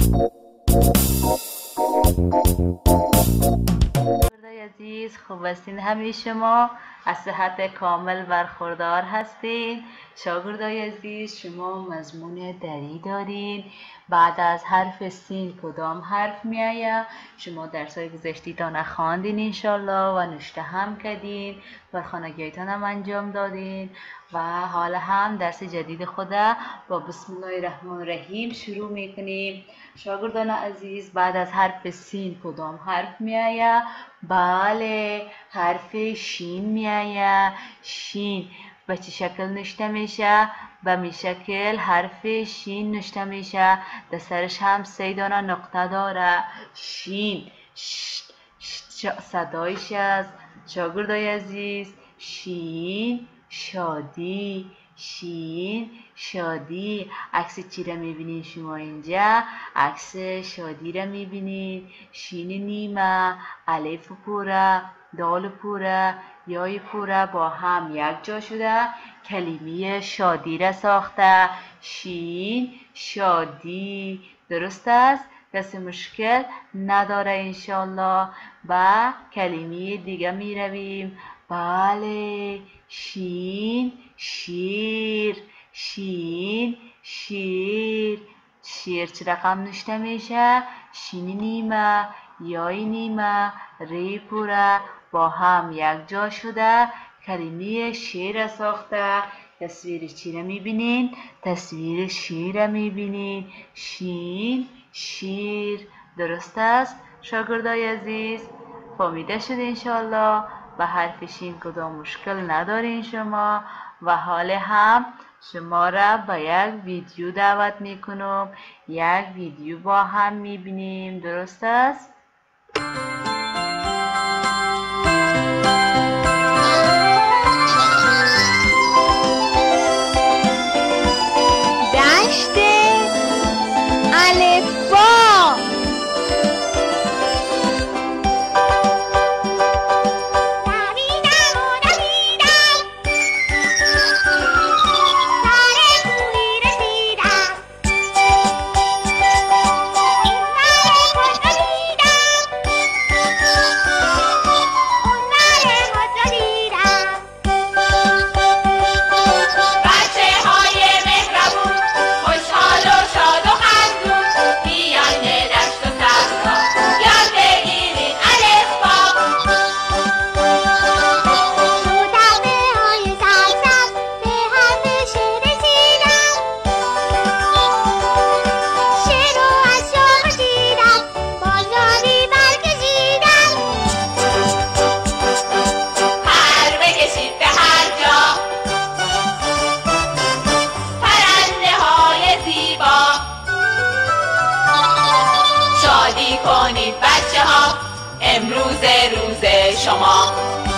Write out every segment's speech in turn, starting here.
عزیز خوب هستین؟ همه شما از صحت کامل برخوردار هستین؟ شاگردای عزیز شما مضمون دری دارین. بعد از حرف سین کدام حرف میآید؟ شما درسای گذشتیتان خواندین انشالله و نوشته هم کردین و خانگیتان هم انجام دادین و حالا هم درس جدید خود با بسم الله الرحمن الرحیم شروع میکنیم. شاگردان عزیز بعد از حرف سین کدام حرف میآید؟ بله، حرف شین میآید. شین به چه شکل نوشته میشه؟ به می شکل حرف شین نوشته میشه. در سرش هم 3 دانه نقطه داره. شین صدایش است شاگردای عزیز. شین شادی، شین شادی. عکس چی را میبینید شما اینجا؟ عکس شادی را میبینید. شین نیمه، الف پوره، دال پوره، یای پوره با هم یک جا شده کلمه شادی را ساخته. شین شادی. درست است؟ کسی مشکل نداره انشالله. با کلمه دیگه می رویم. بله، شین شیر، شین شیر. شیر چه رقم نوشته میشه؟ شین نیمه، یای نیمه، ری پوره با هم یک جا شده کلمه شیر ساخته. تصویر چی را میبینین؟ تصویر شیر را میبینین. شین شیر. درست است شاگردای عزیز؟ فهمیده شد انشالله؟ و حرف شین کدام مشکل ندارین شما. و حال هم شما را به یک ویدیو دعوت میکنم. یک ویدیو با هم میبینیم. درست است؟ کنید بچه ها امروز روز شما.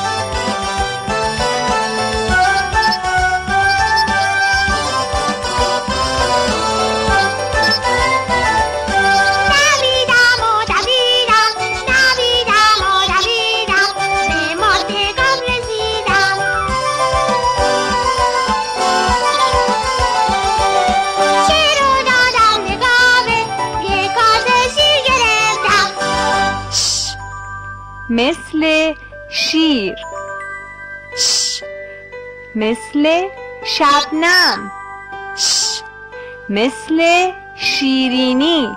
مثل شیر، مثل شبنم، مثل شیرینی.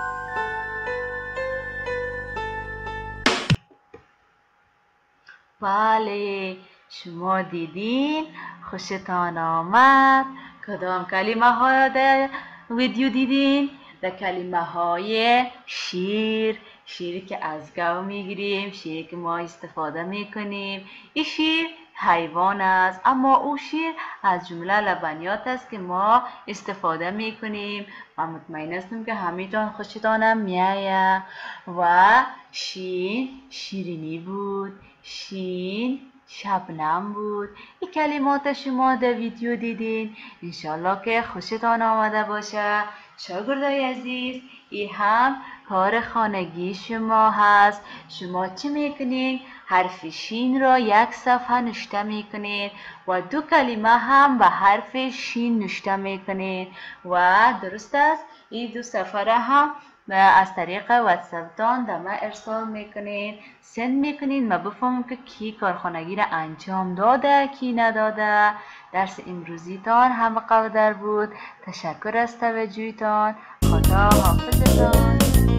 بله، شما دیدین؟ خوشتان آمد؟ کدام کلمه ها در ویدیو دیدین؟ در کلمه های شیر، شیری که از گاو میگیریم، شیری که ما استفاده میکنیم. این شیر حیوان است، اما او شیر از جمله لبنیات است که ما استفاده میکنیم و مطمئن هستم که همیتان خوشتان هم میآید. و شین شیرینی بود، شین شبنم بود. این کلمات شما در ویدیو دیدین، انشالله که خوشتان آمده باشه. شاگردای عزیز، این هم کار خانگی شما هست. شما چی میکنین؟ حرف شین را یک صفحه نوشته میکنین و 2 کلمه هم به حرف شین نوشته میکنین و درست است؟ این 2 صفحه هم از طریق واتساپتان در من ارسال میکنین، سند میکنین. ما بفهمم که کی کارخانگی را انجام داده کی نداده. درس امروزیتان هم قدر بود. تشکر از توجهتان. خدا حافظتان.